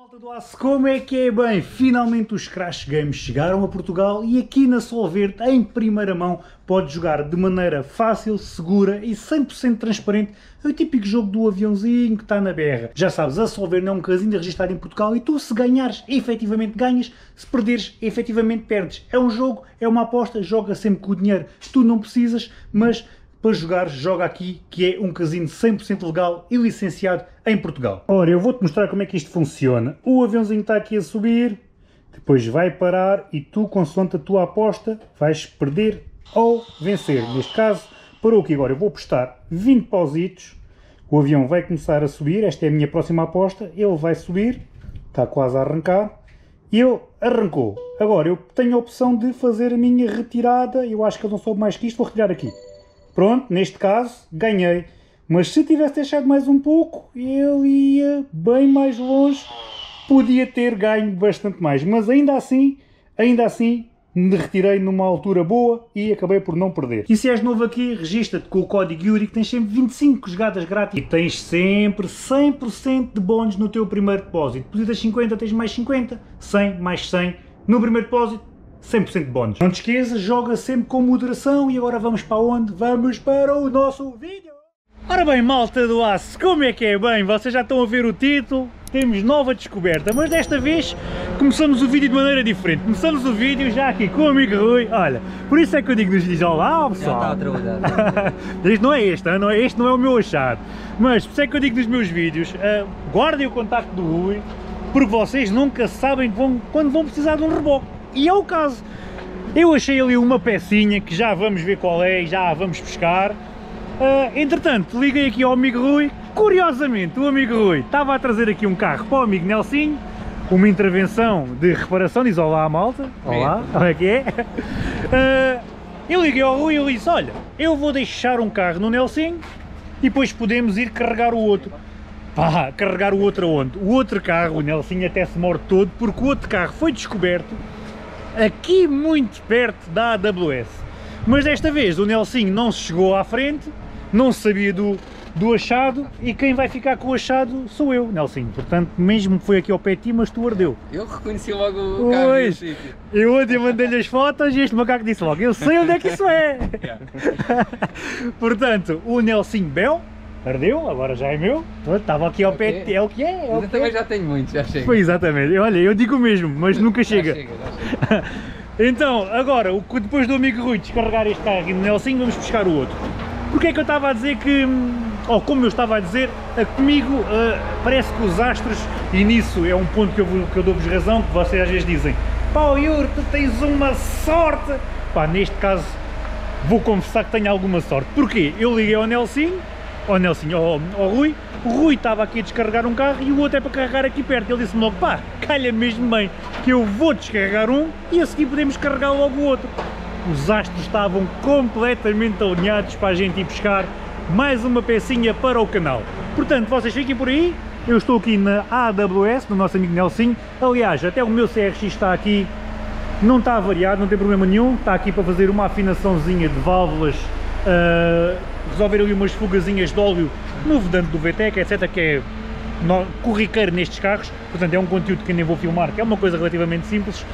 Malta do Aço, como é que é? Bem, finalmente os Crash Games chegaram a Portugal e aqui na Solverde, em primeira mão, podes jogar de maneira fácil, segura e 100% transparente o típico jogo do aviãozinho que está na berra. Já sabes, a Solverde é um casino registrado em Portugal e tu, se ganhares, efetivamente ganhas, se perderes, efetivamente perdes. É um jogo, é uma aposta, joga sempre com o dinheiro que tu não precisas, mas para jogar, joga aqui, que é um casino 100% legal e licenciado em Portugal. Ora, eu vou-te mostrar como é que isto funciona. O aviãozinho está aqui a subir, depois vai parar e tu, consoante a tua aposta, vais perder ou vencer. Neste caso, parou aqui agora. Eu vou apostar 20 pausitos, o avião vai começar a subir, esta é a minha próxima aposta, ele vai subir, está quase a arrancar, e ele arrancou. Agora, eu tenho a opção de fazer a minha retirada, eu acho que ele não soube mais que isto, vou retirar aqui. Pronto, neste caso, ganhei. Mas se tivesse deixado mais um pouco, ele ia bem mais longe, podia ter ganho bastante mais. Mas ainda assim, me retirei numa altura boa e acabei por não perder. E se és novo aqui, registra-te com o código Yuri, que tens sempre 25 jogadas grátis. E tens sempre 100% de bónus no teu primeiro depósito. Depositas 50, tens mais 50, 100 mais 100 no primeiro depósito. 100% de bónus. Não te esqueças, joga sempre com moderação e agora vamos para onde? Vamos para o nosso vídeo! Ora bem, malta do Aço, como é que é? Bem, vocês já estão a ver o título, temos nova descoberta, mas desta vez começamos o vídeo de maneira diferente. Começamos o vídeo já aqui com o amigo Rui, olha, por isso é que eu digo nos vídeos, olá pessoal! Já está a trabalhar. Isto não é este, este não é o meu achado, mas por isso é que eu digo nos meus vídeos, guardem o contacto do Rui, porque vocês nunca sabem quando vão precisar de um reboque. E é o caso. Eu achei ali uma pecinha que já vamos ver qual é e já vamos pescar. Entretanto, liguei aqui ao amigo Rui. Curiosamente, o amigo Rui estava a trazer aqui um carro para o amigo Nelsinho. Uma intervenção de reparação. Diz olá, malta. Olá, como é que é? Eu liguei ao Rui e ele disse, olha, eu vou deixar um carro no Nelsinho e depois podemos ir carregar o outro. Pá, carregar o outro aonde? O outro carro, o Nelsinho até se morde todo, porque o outro carro foi descoberto aqui muito perto da AWS, mas desta vez o Nelsinho não se chegou à frente, não sabia do achado e quem vai ficar com o achado sou eu, Nelsinho, portanto mesmo que foi aqui ao pé de ti, mas tu ardeu. Eu reconheci logo o carro. Pois, eu ontem mandei-lhe as fotos e este macaco disse logo, eu sei onde é que isso é. Portanto, o Nelsinho Bel ardeu, agora já é meu, estava aqui ao pé de ti, é o que é. Mas eu também já tenho muitos, já chega. Foi exatamente, olha, eu digo o mesmo, mas nunca chega. Já chega. Então, agora, depois do amigo Rui descarregar este carro aqui no Nelsinho, vamos buscar o outro. Porque é que eu estava a dizer que, ou como eu estava a dizer, comigo parece que os astros, e nisso é um ponto que eu dou-vos razão, que vocês às vezes dizem, pá, Yuri, tu tens uma sorte. Pá, neste caso, vou confessar que tenho alguma sorte. Porquê? Eu liguei ao Nelsinho, ao Rui, o Rui estava aqui a descarregar um carro e o outro é para carregar aqui perto. Ele disse-me logo, pá, calha mesmo bem que eu vou descarregar um e a seguir podemos carregar logo o outro. Os astros estavam completamente alinhados para a gente ir buscar mais uma pecinha para o canal. Portanto, vocês fiquem por aí, eu estou aqui na AWS, do nosso amigo Nelsinho. Aliás, até o meu CRX está aqui, não está variado, não tem problema nenhum, está aqui para fazer uma afinaçãozinha de válvulas, resolver ali umas fugazinhas de óleo no vedante do VTEC, etc, que é corriqueiro nestes carros, portanto é um conteúdo que nem vou filmar, que é uma coisa relativamente simples.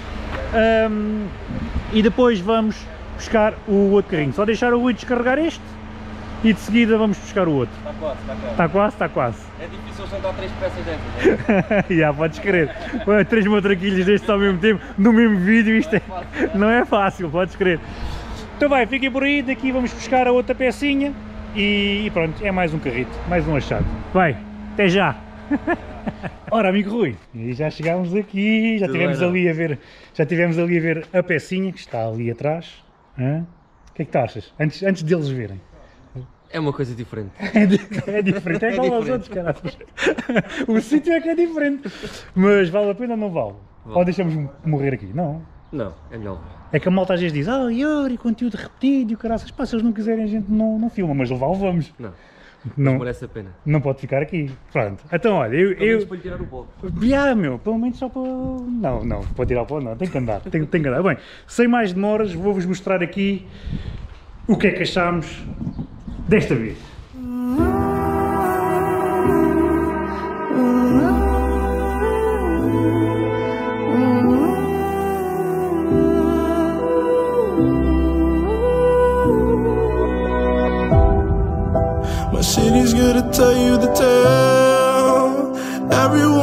E depois vamos buscar o outro carrinho, só deixar o Rui descarregar este e de seguida vamos buscar o outro. Está quase, está quase. Está quase, está quase. É difícil juntar 3 peças dentro. Já, podes crer. 3 matraquilhos destes ao mesmo tempo, no mesmo vídeo, isto não é fácil, podes crer. Então vai, fiquem por aí, daqui vamos buscar a outra pecinha e pronto, é mais um carrito, mais um achado. Vai, até já! Ora, amigo Rui, e já chegámos aqui, já tivemos ali a ver a pecinha que está ali atrás. Hã? O que é que tu achas, antes deles verem? É uma coisa diferente. É diferente, é igual aos outros, caralho. O sítio é que é diferente. Mas vale a pena ou não vale? Ou deixamos morrer aqui? Não. Não, é melhor. É que a malta às vezes diz, Yuri, conteúdo repetido e o caraças, pá, se eles não quiserem a gente não filma, mas levá-lo-vamos. Não merece a pena. Não pode ficar aqui. Pronto. Então olha, eu... Pelo menos para lhe tirar o pó. Meu, pelo menos só para... Não, para tirar o pó não, tem que andar, tem que andar. Bem, sem mais demoras, vou-vos mostrar aqui o que é que achámos desta vez.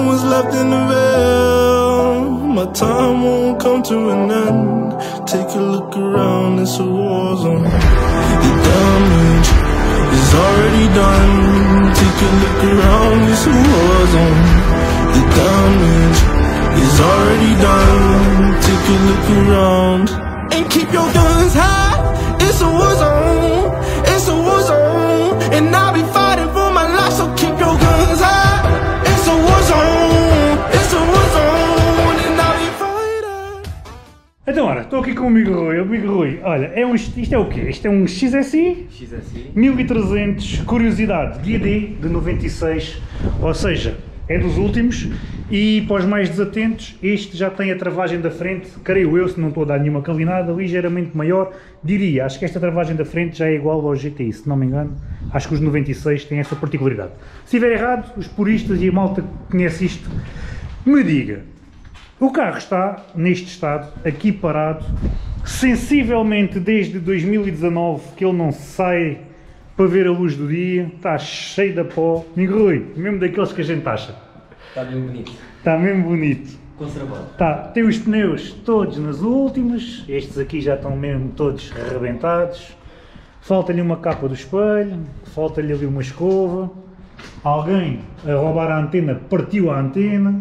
what's left in the veil. My time won't come to an end. Take a look around, it's a war zone. The damage is already done. Take a look around, it's a war zone. The damage is already done. Take a look around and keep your guns high. It's a war zone. It's a war zone, and I'll be fighting for my life. So keep your guns high. It's a war zone. It's a war zone, and I'll be fighting. Então, ora, estou aqui com o amigo Rui. Amigo Rui, olha, isto é o quê? Isto é um XSI? XSI. 1300, curiosidade, guia D de 96, ou seja, é dos últimos. E para os mais desatentos, este já tem a travagem da frente, creio eu, se não estou a dar nenhuma calinada, ligeiramente maior. Diria, acho que esta travagem da frente já é igual ao GTI, se não me engano. Acho que os 96 têm essa particularidade. Se estiver errado, os puristas e a malta que conhece isto, me diga. O carro está neste estado, aqui parado, sensivelmente desde 2019, que ele não sai para ver a luz do dia, está cheio de pó. Amigo Rui, mesmo daqueles que a gente acha. Está mesmo bonito. Está mesmo bonito. Conservado. Tá, tem os pneus todos nas últimas, estes aqui já estão mesmo todos arrebentados. Falta-lhe uma capa do espelho, falta-lhe ali uma escova. Alguém a roubar a antena partiu a antena.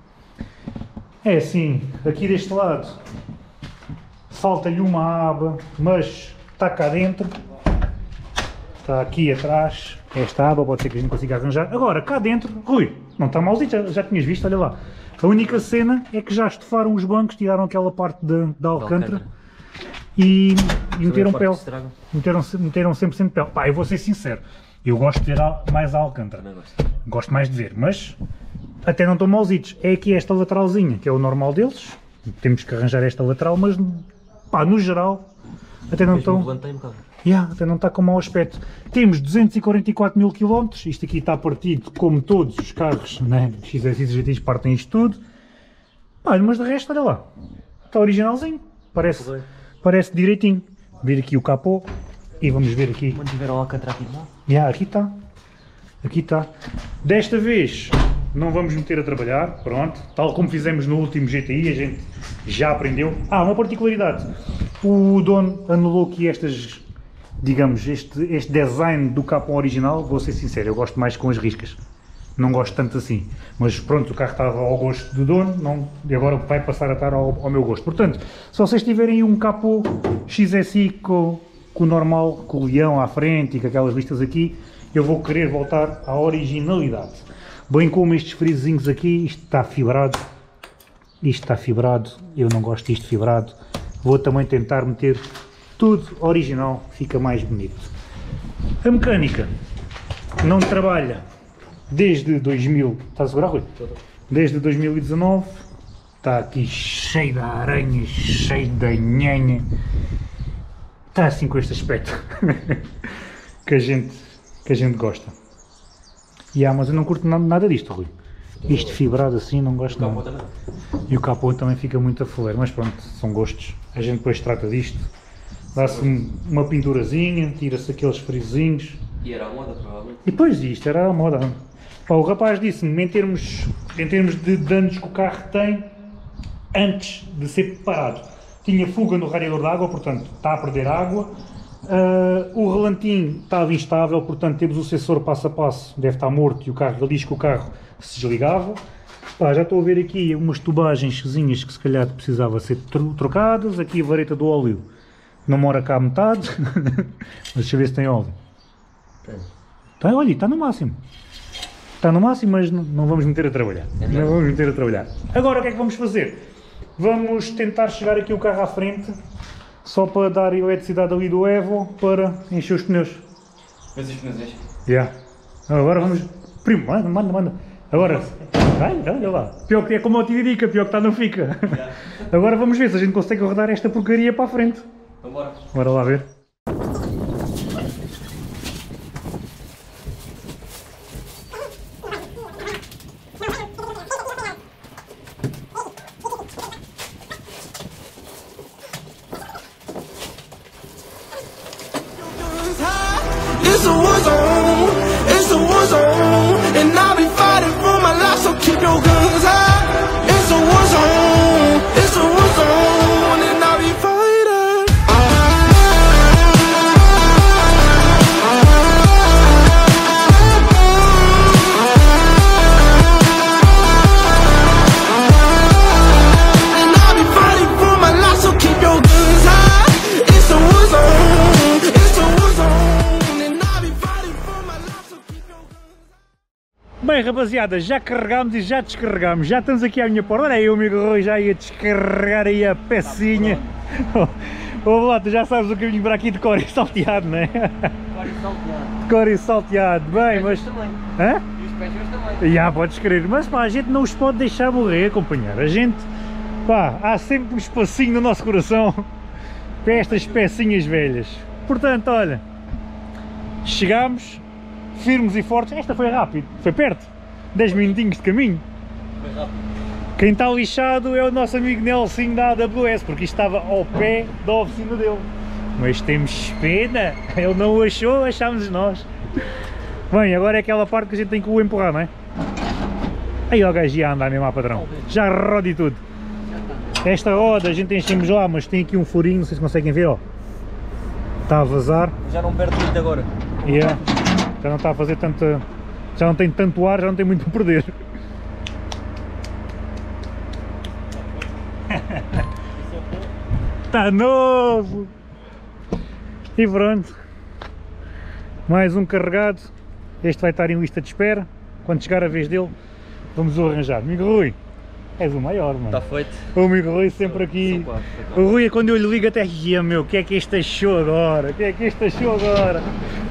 É assim, aqui deste lado falta-lhe uma aba, mas está cá dentro. Está aqui atrás, esta aba, pode ser que a gente consiga arranjar. Agora, cá dentro, Rui, não está malzinho, já tinhas visto, olha lá. A única cena é que já estofaram os bancos, tiraram aquela parte da alcântara e meteram pele. Meteram 100% pele. Pá, eu vou ser sincero, eu gosto de ver mais a alcântara. Gosto mais de ver, mas até não estão malzitos. É aqui esta lateralzinha, que é o normal deles. Temos que arranjar esta lateral, mas pá, no geral, até não estão... até não está com mau aspecto. Temos 244 mil km, isto aqui está partido como todos os carros, né? XSI e GTI partem isto tudo. Pá, mas de resto, olha lá, está originalzinho, parece direitinho. Vir aqui o capô e vamos ver aqui. Mantiveram o alcântara aqui, não? Aqui está, aqui está. Desta vez não vamos meter a trabalhar, pronto, tal como fizemos no último GTI, a gente já aprendeu. Uma particularidade, o dono anulou aqui estas... digamos, este design do capô original. Vou ser sincero, eu gosto mais com as riscas, não gosto tanto assim, mas pronto, o carro estava ao gosto do dono, e agora vai passar a estar ao meu gosto. Portanto, se vocês tiverem um capô XSI com o normal, com o leão à frente e com aquelas listas aqui, eu vou querer voltar à originalidade. Bem como estes frisinhos aqui, isto está fibrado, eu não gosto disto fibrado. Vou também tentar meter tudo original, fica mais bonito. A mecânica não trabalha desde 2000, está a segurar, Rui? Desde 2019, está aqui cheio de aranhas, cheio de nhanha, está assim com este aspecto que a gente gosta. Mas eu não curto nada disto, Rui. Isto fibrado assim, não gosto nada. E o capô também fica muito a foler, mas pronto, são gostos. A gente depois trata disto. Dá-se uma pinturazinha, tira-se aqueles frisinhos. E era a moda, provavelmente. E depois isto era a moda. Pá, o rapaz disse-me, em termos de danos que o carro tem, antes de ser preparado, tinha fuga no radiador de água, portanto está a perder água. O relantinho estava instável, portanto temos o sensor passo a passo, deve estar morto, e ele diz que o carro se desligava. Pá, já estou a ver aqui umas tubagenzinhas que se calhar precisava ser trocadas. Aqui a vareta do óleo não mora cá a metade, mas deixa eu ver se tem óleo. Tem, olha, está no máximo. Está no máximo, mas não vamos meter a trabalhar. Não vamos meter a trabalhar. Agora o que é que vamos fazer? Vamos tentar chegar aqui o carro à frente, só para dar eletricidade ali do Evo, para encher os pneus. Mas os pneus enchem? Agora vamos... Primo, manda. Agora... Olha lá. Pior que é como eu te dica, pior que está não fica. Agora vamos ver se a gente consegue rodar esta porcaria para a frente. Vambora. Bora lá ver. It's a war zone, and I'll be fighting for my life, so keep your your guns high. It's a war zone, it's a war zone, and I'll be fighting. Bem, rapaziada, já carregámos e já descarregámos, já estamos aqui à minha porta. Olha aí o amigo Rui já ia descarregar aí a pecinha. Ô Vlad, tu já sabes o caminho para aqui de cor e salteado, não é? Cor e salteado. Cor e salteado, bem, mas... também. Hã? E os pés também. Já, podes crer, mas pá, a gente não os pode deixar morrer, companheiro. A gente, pá, há sempre um espacinho no nosso coração para estas pecinhas velhas. Portanto, olha, chegámos firmes e fortes. Esta foi rápido, foi perto, 10 minutinhos de caminho. Foi rápido. Quem está lixado é o nosso amigo Nelson da AWS, porque isto estava ao pé da oficina dele. Mas temos pena, ele não o achou, achámos nós. Bem, agora é aquela parte que a gente tem que o empurrar, não é? Aí o gajo ia andar mesmo à padrão, já roda e tudo. Esta roda a gente enchemos lá, mas tem aqui um furinho, não sei se conseguem ver, ó. Está a vazar. Já não perde muito agora. Yeah. Já não está a fazer tanta... já não tem tanto ar, já não tem muito para perder. Está novo! E pronto. Mais um carregado. Este vai estar em lista de espera. Quando chegar a vez dele, vamos o arranjar. Amigo Rui, és o maior, mano. Está feito. O amigo Rui sempre aqui. O Rui, quando eu lhe ligo até aqui, meu, o que é que este achou agora? O que é que este achou agora?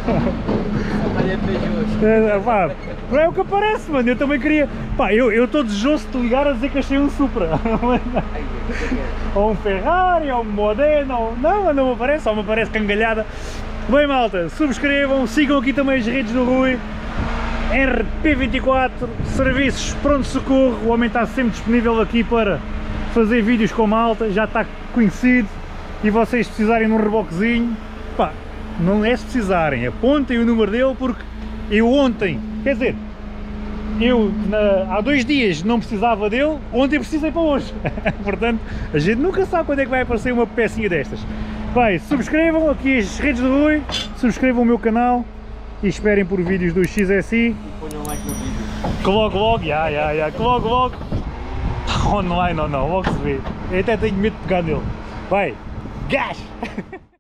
Pá, não é o que aparece, mano. Eu também queria. Pá, eu estou desejoso de te ligar a dizer que achei um Supra. Ou um Ferrari, ou um Modena, ou... Não, não me aparece, só me aparece cangalhada. Bem, malta, subscrevam, sigam aqui também as redes do Rui. RP24, serviços pronto-socorro. O homem está sempre disponível aqui para fazer vídeos com malta, já está conhecido. E vocês se precisarem de um reboquezinho, pá, não é se precisarem, apontem o número dele, porque eu ontem, quer dizer, há 2 dias não precisava dele, ontem precisei para hoje. Portanto, a gente nunca sabe quando é que vai aparecer uma pecinha destas. Vai, subscrevam aqui as redes do Rui, subscrevam o meu canal e esperem por vídeos do XSI. E ponham like no vídeo. Que logo, que logo, online ou não, logo se vê. Eu até tenho medo de pegar nele. Vai, gás!